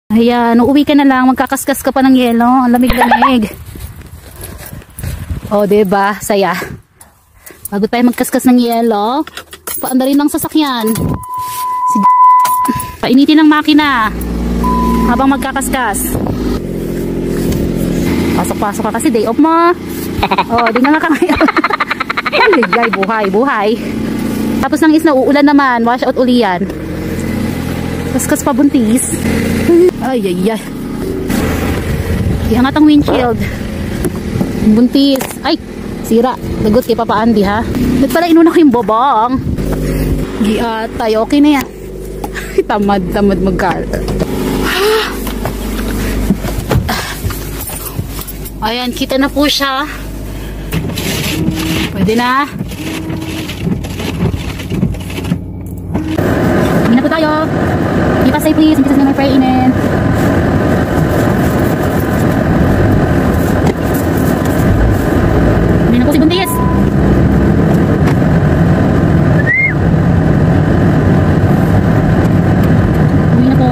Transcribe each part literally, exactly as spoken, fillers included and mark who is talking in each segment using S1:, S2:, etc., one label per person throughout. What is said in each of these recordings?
S1: Ayan, uuwi ka na lang, magkakaskas ka pa ng yelo. Ang lamig-lamig. O, diba? Saya. Bago tayo magkaskas ng yelo, paanda rin ng sasakyan. Si painitin ng makina habang magkakaskas. Pasok-pasok ka kasi day off mo. O, di nga ka ngayon. Ay, buhay, buhay. Tapos ng is na uulan naman, wash out uli yan. Kaskas pa buntis. Ay, ay, ay. Iangat ang windshield. Buntis. Ay, sira. Lagot kay Papa Andy, ha? Ba't pala inuna ko yung bobong? Giatay, okay na yan. Tamad, tamad magkal. Ayan, kita na po siya. Pwede na. Hindi na po tayo. Keep us safe please. Hindi na may prainin. Hindi na po si Buntis. Uwi na po.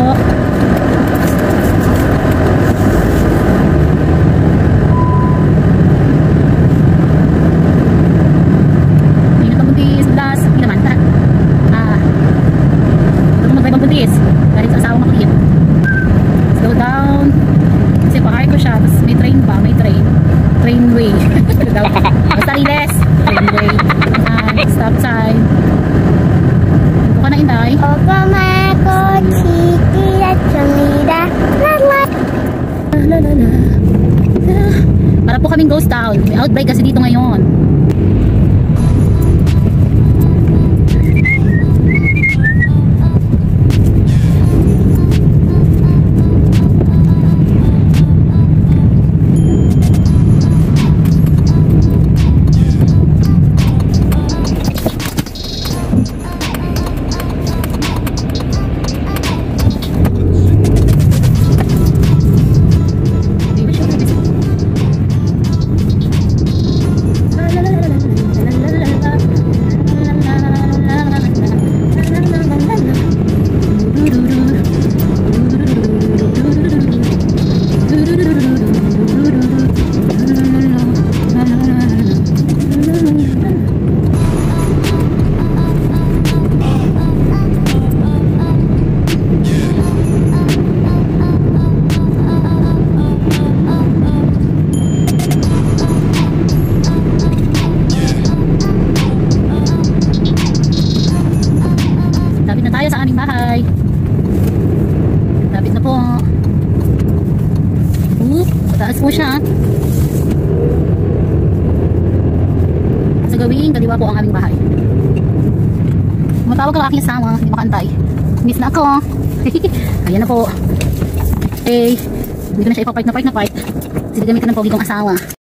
S1: Uwi na po Buntis. Last. Hindi naman. Ah. Ito po magdayang Buntis. Dahil sa asawa makulit. Slow down. Kasi pa-high ko siya. Tapos may train ba? May train. Trainway. Basta riles. Trainway. Ayan. Stop sign. Ito ka na, Inday.
S2: Opo, Marco, Chiki, at Chamida. Lalat.
S1: La la la. Para po kaming ghost town. May outbreak kasi dito ngayon. Sa aming bahay. Lapit na po. Uh, mataas po siya. Sa gawing kaliwa po ang aming bahay. Matawag ang aking asawa, hindi makantay. Miss na ako. Ayan na po. Okay. Dito na siya ipapark na park na park. Kasi gamitan ng pogi kong asawa.